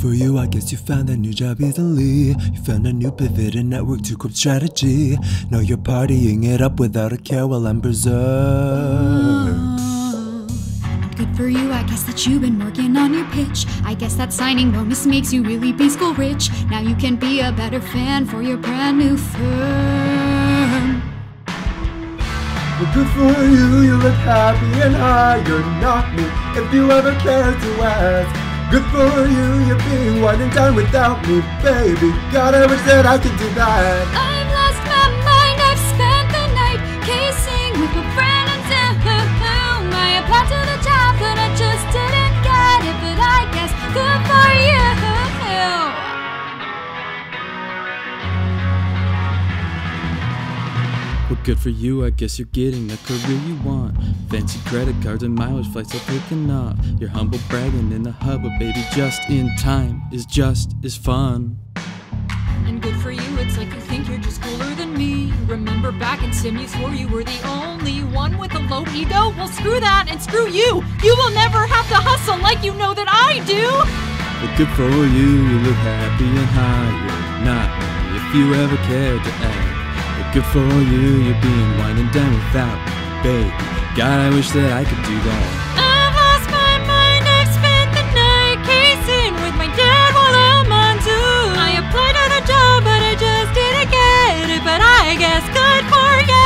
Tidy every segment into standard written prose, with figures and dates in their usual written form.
for you, I guess you found a new job easily. You found a new pivot and network to cope strategy. Now you're partying it up without a care while I'm berserk. Good for you, I guess that you've been working on your pitch. I guess that signing bonus makes you really B-School rich. Now you can be a better fan for your brand new firm. Well, good for you, you look happy and high. You're not me, if you ever cared to ask. Good for you, you're being wine and dine without me, baby. God, I wish that I could do that. I've lost my mind, I've spent the night casing with my friend and Zoom. I applied to the job, but I just didn't get it. But I guess good for you. Well, good for you, I guess you're getting the career you want. Fancy credit cards and mileage flights are picking up. You're humble bragging in the hub, but baby, just in time is just as fun. And good for you, it's like you think you're just cooler than me. Remember back in sim you swore you were the only one with a low ego? Well, screw that and screw you. You will never have to hustle like you know that I do. Well, good for you look happy and high. You're not me, if you ever cared to act. But good for you, you're being wine and dine without me, baby. God, I wish that I could do that. I've lost my mind, I've spent the night casing with my dad while I'm on Zoom. I applied to the job, but I just didn't get it. But I guess good for you.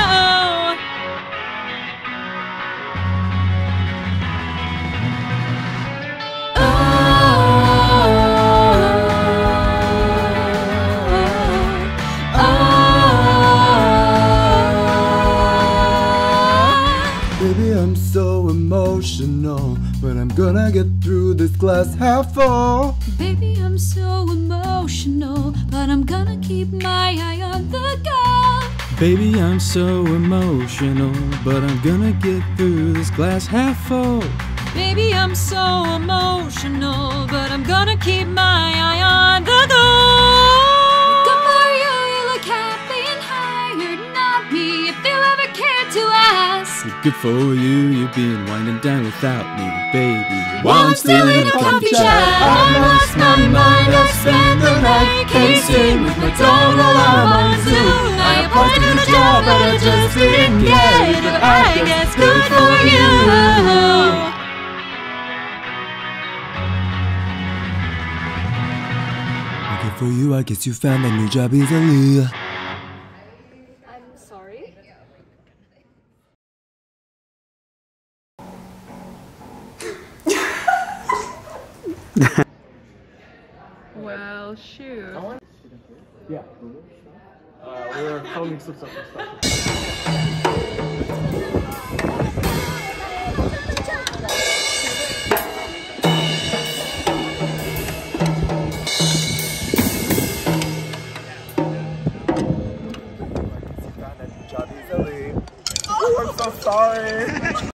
Baby, I'm so emotional, but I'm gonna get through this glass half full. Baby, I'm so emotional, but I'm gonna keep my eye on the goal. Baby, I'm so emotional, but I'm gonna get through this glass half full. Baby, I'm so emotional, but I'm gonna keep my eye on the goal. Good for you, you look happy and high. You're not me, if you ever cared to ask. Good for you, you're being wine and dine without me, baby. While I'm still in a coffee chat, I lost my mind, I've spent the night casing with my dog while I'm on Zoom. I applied to the job, but I just didn't get it. But I guess good for you. Good for you, I guess you found a new job easily. I'm sorry. Well, shoot. Yeah. We were filming some stuff. I'm so sorry.